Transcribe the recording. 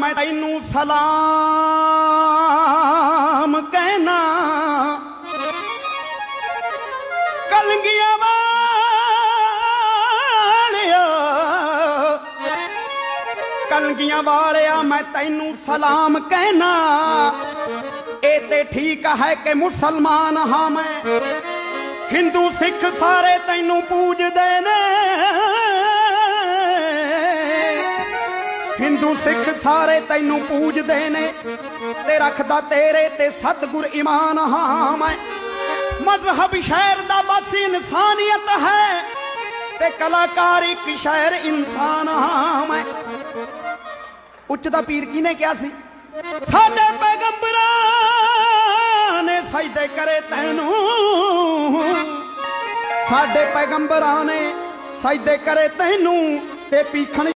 मैं तैनू सलाम कहना कलगियां वालिया कलगियां वालिया मैं तैनू सलाम कहना। ए ते ठीक है कि मुसलमान हाँ मैं हिंदू सिख सारे तैनू पूजदे ने हिंदू सिख सारे तैनू पूजदे ने ते रखदा तेरे ते सतगुर ईमान हाँ मैं। मजहब शहर दा बस इंसानियत है ते कलाकार एक शहर इंसान हाँ मैं। उच्च दा पीर की ने क्या सी साडे पैगंबरां ने सजदे करे तैनू साडे पैगंबरां ने सजदे करे तैनू ते पीखण